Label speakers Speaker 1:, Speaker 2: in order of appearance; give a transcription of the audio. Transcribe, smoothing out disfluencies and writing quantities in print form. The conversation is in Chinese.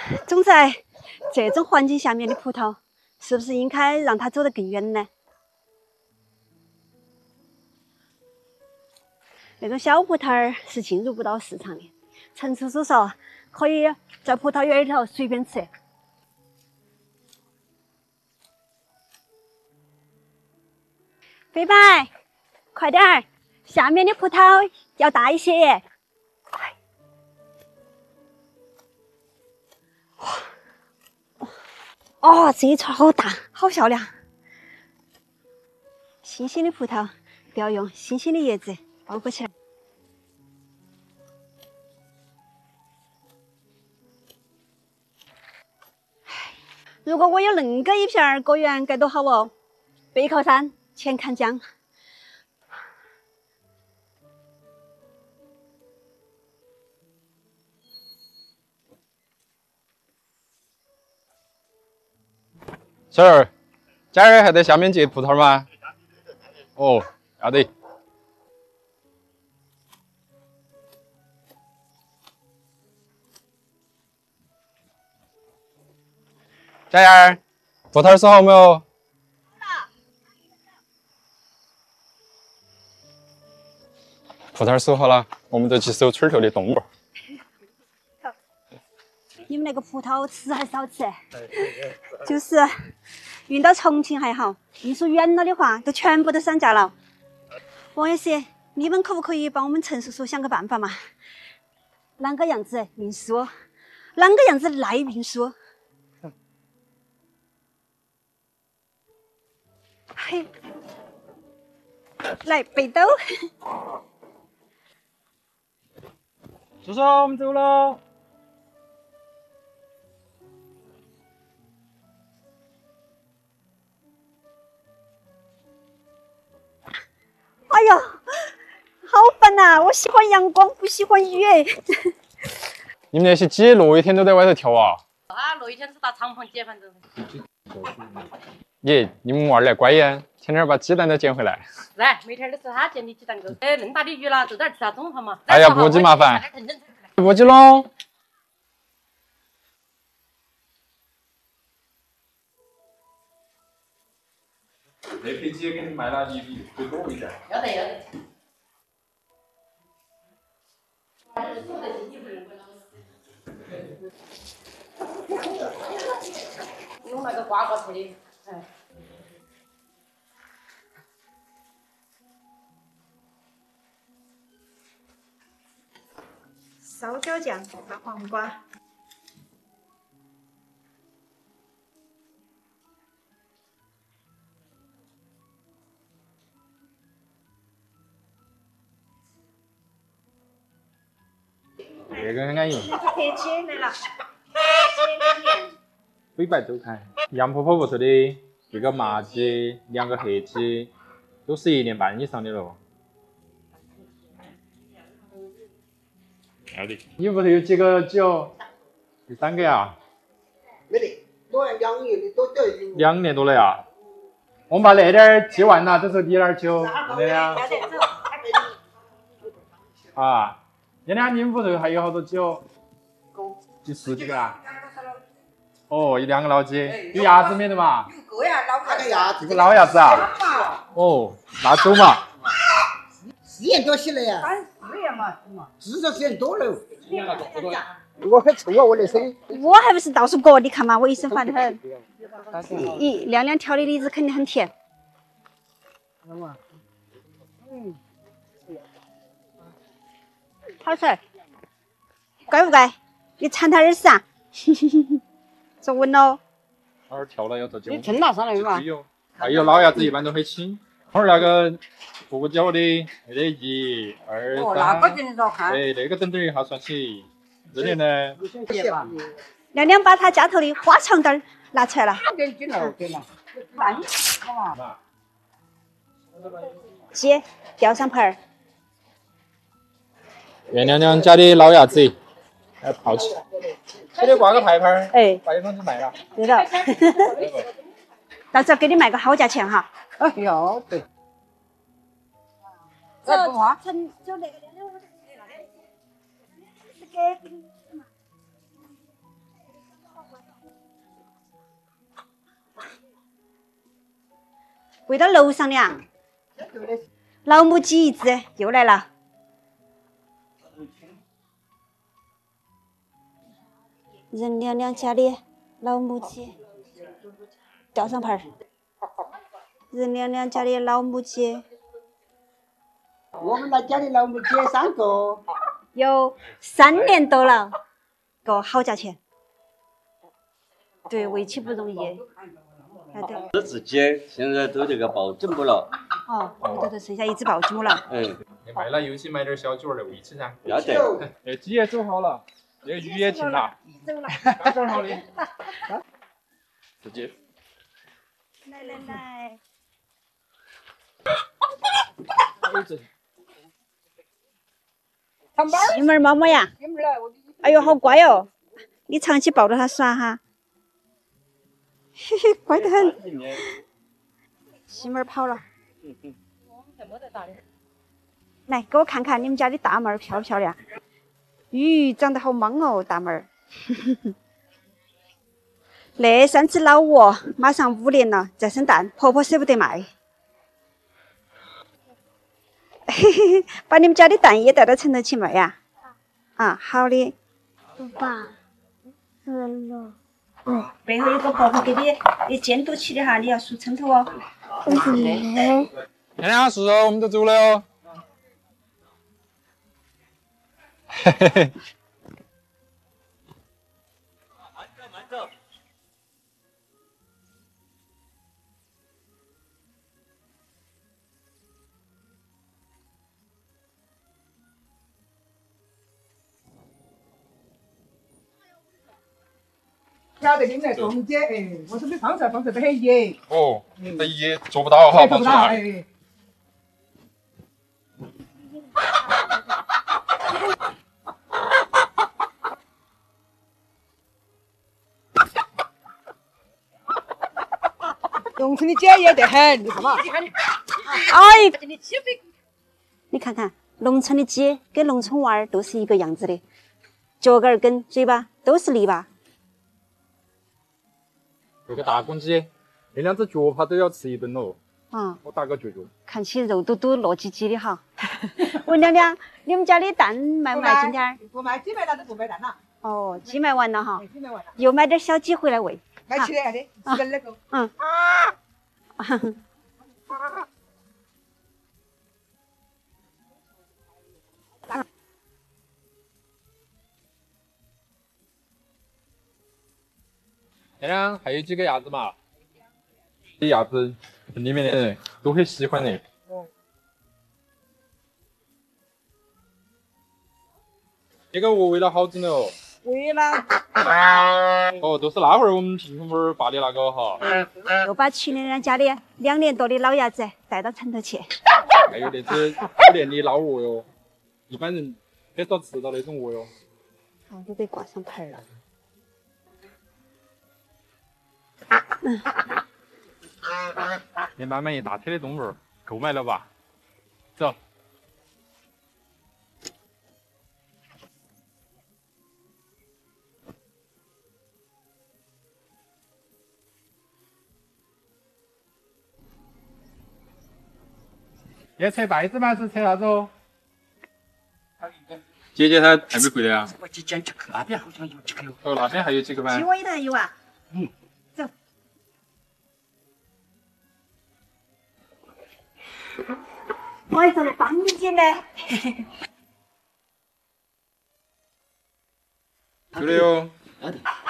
Speaker 1: 种在这种环境下面的葡萄，是不是应该让它走得更远呢？那种小葡萄儿是进入不到市场的。陈叔叔说，可以在葡萄园里头随便吃。飞白，快点儿，下面的葡萄要大一些耶！哦，这一串好大，好漂亮。新鲜的葡萄都要用新鲜的叶子包裹起来。如果我有恁个一片果园，该多好哦！背靠山，前看江。
Speaker 2: 小二，家人还在下面结葡萄吗？哦，要得。佳燕儿，葡萄收好没有？葡萄收好了，我们就去收村头的动物。
Speaker 1: 你们那个葡萄吃还是好吃，就是运到重庆还好，运输远了的话，都全部都涨价了。王老师，你们可不可以帮我们陈叔叔想个办法嘛？啷个样子运输？啷个样子耐运输？嘿，来背兜。
Speaker 2: 叔叔，我们走了。
Speaker 1: 哎呦，好烦呐！我喜欢阳光，不喜欢雨。
Speaker 2: 你们那些鸡落一天都在外头跳啊？
Speaker 3: 啊，落一天只打敞篷结，反正。
Speaker 2: 耶，你们娃儿来乖呀，天天把鸡蛋都捡回来。
Speaker 3: 来，每天都是他捡的鸡蛋糕。哎，恁大的雨了，就在这吃下中饭嘛。
Speaker 2: 哎呀，不急麻烦，不急喽。那批鸡给你卖了，你会多一点。
Speaker 3: 要得要得。用那个刮刮车的，哎。
Speaker 1: 烧椒酱大黄瓜。
Speaker 2: 这个很安逸。
Speaker 1: 黑鸡来了，
Speaker 2: 北白周刊，杨婆婆屋头的这个麻鸡、2个黑鸡，都是1年半以上的了。要得。你屋头有几个鸡哦？有3个呀？
Speaker 4: 没得，都要2年的，都有。
Speaker 2: 2年多了呀。我们把那点儿鸡完了，这时候你那儿就没得了。啊。今天你们屋头还有好多鸡哦？就10几个啊？哦，有2个老鸡，有鸭子没得嘛？
Speaker 4: 有个呀，老个鸭子。
Speaker 2: 有个老鸭子啊？哦，那走嘛。
Speaker 4: 4年多起来呀。
Speaker 3: 3、4年嘛，
Speaker 4: 至少4年多了。我很臭啊，我那声。
Speaker 1: 我还不是到处割，你看嘛，卫生烦得很。咦，亮亮挑的李子肯定很甜。好吃，乖不乖？你馋他耳屎啊？坐稳喽。
Speaker 2: 偶尔跳了要做酒。
Speaker 3: 你称拿上来嘛？
Speaker 2: 还有老鸭子一般都很轻。偶尔那个跺脚的，那个1、2、3。
Speaker 3: 那个真的看。
Speaker 2: 哎，那个等等一下算起。这里呢？
Speaker 1: 亮亮把他家头的花肠墩拿出来了。鸡吊上盆儿。
Speaker 2: 袁亮亮家的老鸭子，来泡起。这里挂个牌牌，
Speaker 1: 哎，
Speaker 2: 把一方就卖了。
Speaker 1: 对了。到时候给你卖个好价钱哈。
Speaker 3: 哎要得。再不花。
Speaker 1: 就那个亮亮，我这个。 跪到楼上的啊。老母鸡一只又来了。任娘娘家的老母鸡，吊上牌儿。任娘娘家的老母鸡。
Speaker 4: 我们那家的老母鸡3个，
Speaker 1: 有3年多了，个好价钱。对，喂起不容易。
Speaker 5: 这只鸡现在都这个报警不了。
Speaker 1: 哦，这就剩下一只报警母了。
Speaker 5: 嗯，
Speaker 2: 卖了又去买点小鸡儿来喂起噻。
Speaker 5: 要得。
Speaker 2: 那鸡也煮好了，那个鱼也停了。刚整好的。自己。
Speaker 1: 来来来。西门猫猫呀，哎呦，好乖哦！你长期抱着它耍哈，嘿嘿，乖得很。西门跑了。来，给我看看你们家的大妹儿漂不漂亮？鱼长得好莽哦，大妹儿。那3只老鹅马上5年了，在生蛋，婆婆舍不得卖。嘿嘿嘿，把你们家的蛋也带到城头去卖呀？啊，好的。爸，背后有个婆婆给你监督起的哈，你要梳称头哦。
Speaker 2: 天亮是哦，我们都走了哦。嘿嘿嘿。
Speaker 5: 慢走。
Speaker 4: 晓得你们来中间，哎，我说你放菜得很野。
Speaker 2: 哦，这也做不到哈，
Speaker 4: 做不到，哎。农村的鸡野得很，你看嘛。
Speaker 1: 哎，你看看，农村的鸡跟农村娃儿都是一个样子的，脚杆儿跟嘴巴都是泥巴。
Speaker 2: 这个大公鸡，那2只脚怕都要吃1顿了。
Speaker 1: 啊，
Speaker 2: 我打个脚。
Speaker 1: 看起肉嘟嘟、糯叽叽的哈。文娘娘，你们家的蛋卖不卖今天？
Speaker 4: 不卖，鸡卖了都不卖蛋了。
Speaker 1: 哦，鸡卖完了哈。
Speaker 4: 鸡卖完了。
Speaker 1: 又买点小鸡回来喂。
Speaker 4: 买起来的，吃那个。
Speaker 1: 嗯。
Speaker 2: 娘娘还有几个鸭子嘛？这鸭子里面的人都很喜欢的。这个鹅喂了好久了哦。
Speaker 4: 喂了。
Speaker 2: 哦，都是那会儿我们贫困村发的那个哈。
Speaker 1: 又把曲娘娘家的2年多的老鸭子带到城头去。
Speaker 2: 还有那只5年的老鹅哟，一般人很少吃到那种鹅哟。
Speaker 1: 哦，都得挂上牌了。
Speaker 2: 你满满一大车的动物，购买了吧？走。要扯筷子吗？是扯啥子哦？姐姐她还没回来啊？
Speaker 4: 我去捡这个，那边好像有几个哟。
Speaker 2: 哦，那边还有几个吗？
Speaker 1: 鸡窝里头还有啊。走。我还说来帮你捡呢。
Speaker 2: 有的哟。